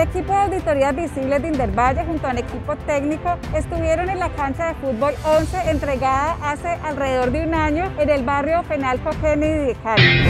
equipo de Auditorías Visibles de Indervalle junto al equipo técnico estuvieron en la cancha de fútbol 11 entregada hace alrededor de un año en el barrio Fenalco Kennedy de Cali.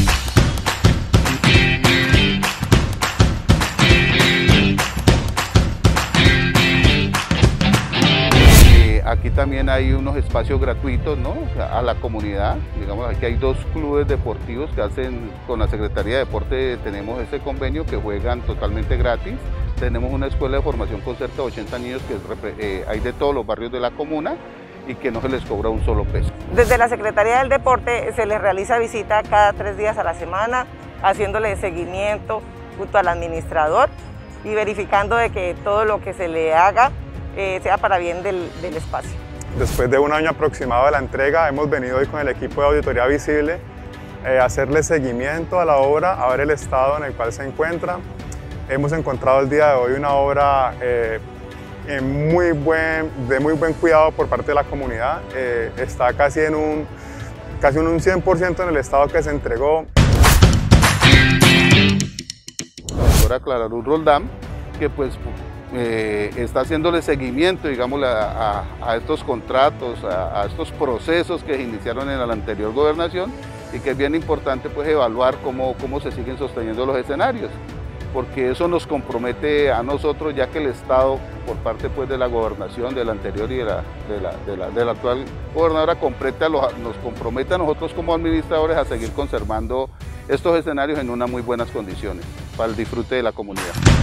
Aquí también hay unos espacios gratuitos, ¿no?, a la comunidad. Digamos, aquí hay 2 clubes deportivos que hacen con la Secretaría de Deporte, tenemos ese convenio que juegan totalmente gratis. Tenemos una escuela de formación con cerca de 80 niños que hay de todos los barrios de la comuna y que no se les cobra un solo peso. Desde la Secretaría del Deporte se les realiza visita cada 3 días a la semana, haciéndole seguimiento junto al administrador y verificando de que todo lo que se le haga sea para bien del espacio. Después de un año aproximado de la entrega, hemos venido hoy con el equipo de Auditoría Visible a hacerle seguimiento a la obra, a ver el estado en el cual se encuentra. Hemos encontrado el día de hoy una obra de muy buen cuidado por parte de la comunidad. Está casi en un 100% en el estado que se entregó. La doctora Clara Luz Roldán, que pues está haciéndole seguimiento, digamos, a estos contratos, a estos procesos que se iniciaron en la anterior gobernación, y que es bien importante pues evaluar cómo se siguen sosteniendo los escenarios, porque eso nos compromete a nosotros, ya que el Estado, por parte pues de la gobernación, de la anterior y de la actual gobernadora, nos compromete a nosotros como administradores a seguir conservando estos escenarios en unas muy buenas condiciones para el disfrute de la comunidad.